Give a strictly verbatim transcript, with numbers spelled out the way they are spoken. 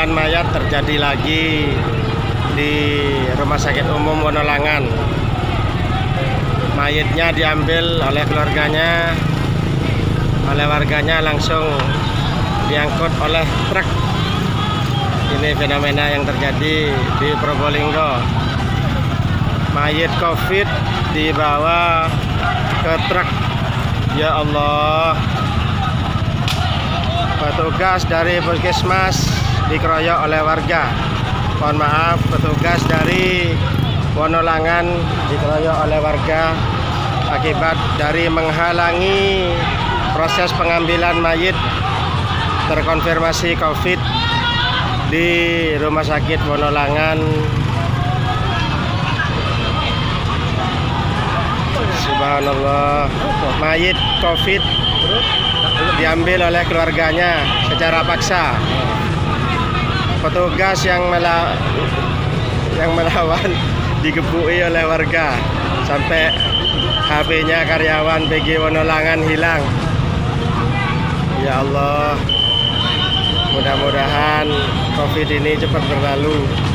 pengambilan mayat terjadi lagi di Rumah Sakit Umum Wonolangan. Mayatnya diambil oleh keluarganya, oleh warganya langsung diangkut oleh truk. Ini fenomena yang terjadi di Probolinggo. Mayat COVID dibawa ke truk. Ya Allah. Petugas dari puskesmas dikeroyok oleh warga. Mohon maaf, petugas dari Wonolangan dikeroyok oleh warga akibat dari menghalangi proses pengambilan mayit terkonfirmasi COVID di Rumah Sakit Wonolangan. Subhanallah, mayit COVID diambil oleh keluarganya secara paksa. Petugas yang mela yang melawan digebui oleh warga sampai H P-nya karyawan P G Wonolangan hilang. Ya Allah, mudah-mudahan COVID ini cepat berlalu.